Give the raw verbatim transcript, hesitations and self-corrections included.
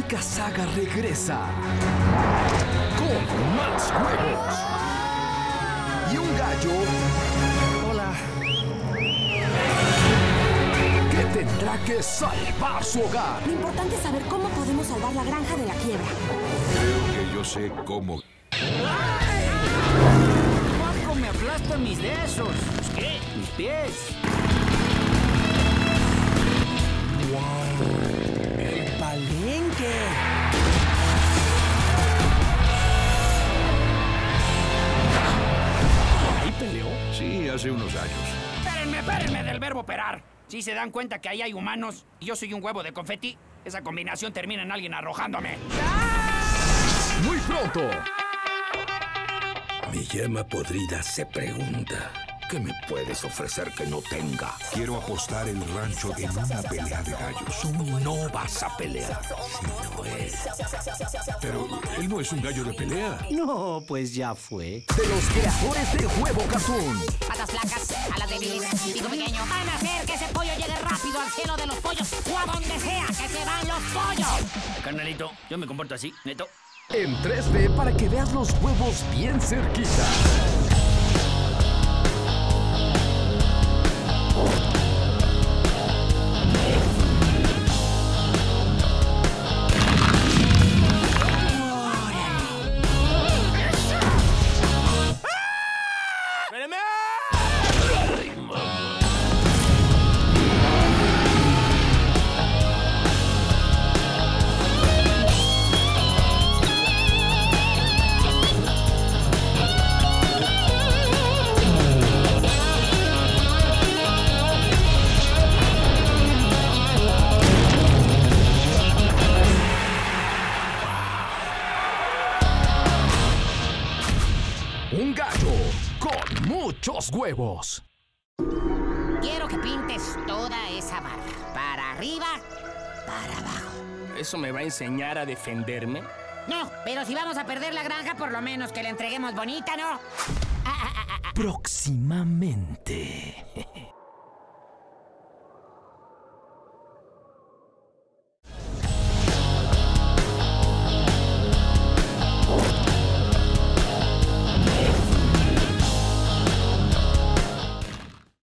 épica saga regresa con más juegos y un gallo. Hola. Que tendrá que salvar su hogar. Lo importante es saber cómo podemos salvar la granja de la quiebra. Creo que yo sé cómo. ¡Cuánto me aplastan mis besos! ¿Qué? Mis pies. ¡Wow! ¡El palenque! ¿Ahí peleó? Sí, hace unos años. Espérenme, espérenme del verbo operar. Si se dan cuenta que ahí hay humanos y yo soy un huevo de confeti, esa combinación termina en alguien arrojándome. Muy pronto. Mi llama podrida se pregunta: ¿qué me puedes ofrecer que no tenga? Quiero apostar el rancho en una pelea de gallos. Tú no vas a pelear, sino él. Pero él no es un gallo de pelea. No, pues ya fue. De los creadores de Huevo Cartoon. Patas flacas, alas débiles, pico pequeño. Van a hacer que ese pollo llegue rápido al cielo de los pollos o a donde sea que se van los pollos. Carnalito, yo me comporto así, neto. En tres D para que veas los huevos bien cerquita. Un gallo con muchos huevos. Quiero que pintes toda esa barra. Para arriba, para abajo. ¿Eso me va a enseñar a defenderme? No, pero si vamos a perder la granja, por lo menos que la entreguemos bonita, ¿no? Ah, ah, ah, ah. Próximamente.